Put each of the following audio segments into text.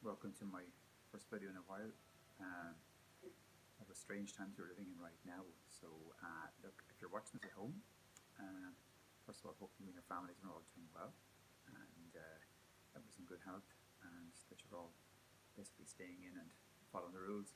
welcome to my first video in a while. Of the strange times we're living in right now. So look, if you're watching this at home, first of all, hope you and your families are all doing well, and that we're in good health, and that you're all basically staying in and following the rules.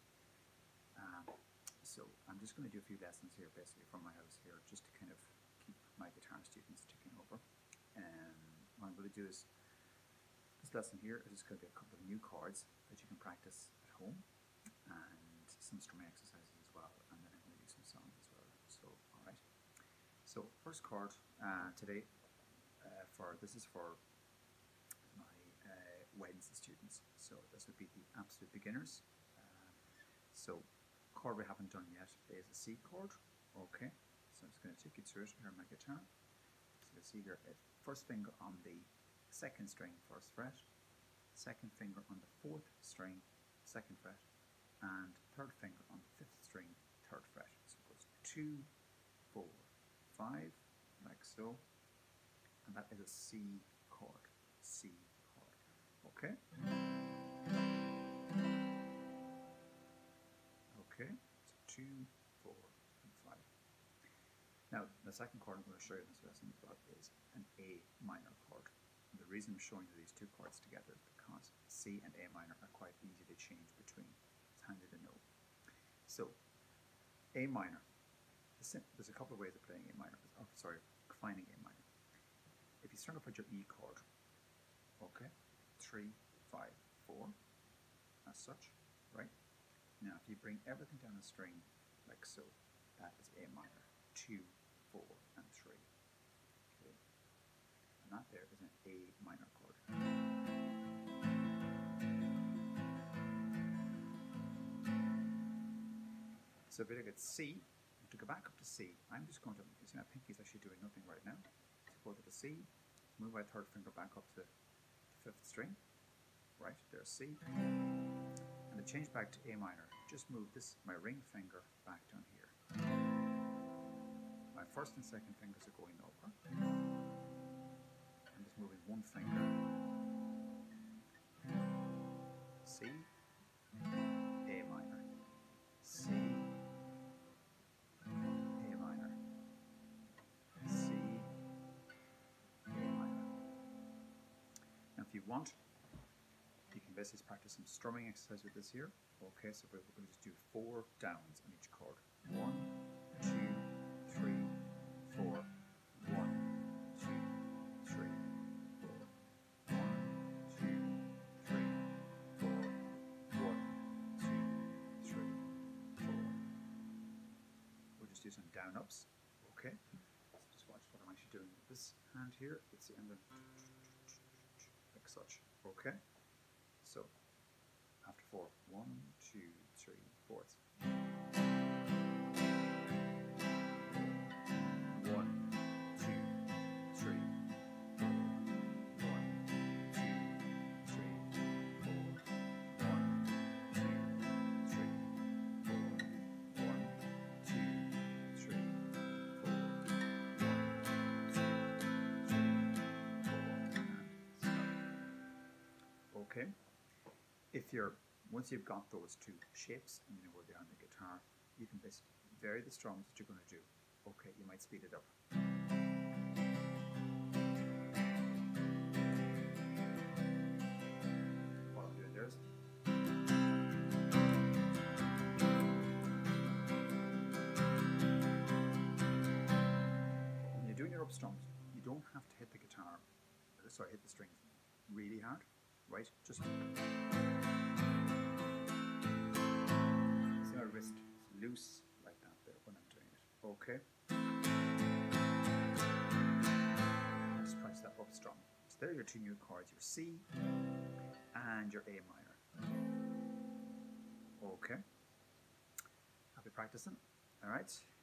So I'm just going to do a few lessons here, basically from my house here, just to kind of keep my guitar students ticking over. What I'm going to do is, this lesson here is just going to be a couple of new chords that you can practice at home, and some strumming exercises as well, and then I'm going to do some songs as well. So, alright. So, first chord today, this is for my Wednesday students. So, this would be the absolute beginners. So, chord we haven't done yet is a C chord. Okay. So, I'm just going to take you through it here on my guitar. So, you'll see here, first finger on the second string, first fret, second finger on the fourth string, second fret, and third finger on the fifth string, third fret. So it goes 2, 4, 5, like so, and that is a C chord. C chord. Okay? Okay, so 2, 4, and 5. Now, the second chord I'm going to show you in this lesson as well is an A minor chord. And the reason I'm showing you these two chords together is because C and A minor are quite easy to change between. It's handy to know. So, A minor. There's a couple of ways of playing A minor. Finding A minor. If you start off with your E chord, okay, 3, 5, 4, as such, right? Now, if you bring everything down a string like so, that is A minor. 2, 4, and 3. Okay. And that there is an A minor chord. So if we look at C, to go back up to C, I'm just going to, you see my pinky's actually doing nothing right now. So go to the C, move my third finger back up to the fifth string, right, there's C. And to change back to A minor, just move my ring finger back down here. My first and second fingers are going over. I'm just moving one finger. C, A minor. C, A minor. C, A minor. Now if you want, you can basically practice some strumming exercise with this here. Okay, so we're going to just do 4 downs on each chord. 1, 2, 3, 4. 1, 2, 3, 4. 1, 2, 3, 4. 1, 2, 3, 4. We'll just do some down ups. Okay. So just watch what I'm actually doing with this hand here. It's the end of like such. Okay. So after 4, 1, 2, 3, 4. It's okay. Once you've got those two shapes and you know where they are on the guitar, you can basically vary the strums that you're going to do. Okay, you might speed it up. What I'm doing there is when you're doing your up strums, you don't have to hit the strings really hard, right? Just my wrist is loose like that there when I'm doing it. Okay. I'll just press that up strum. So there are your two new chords, your C and your A minor. Okay. Happy practicing. Alright.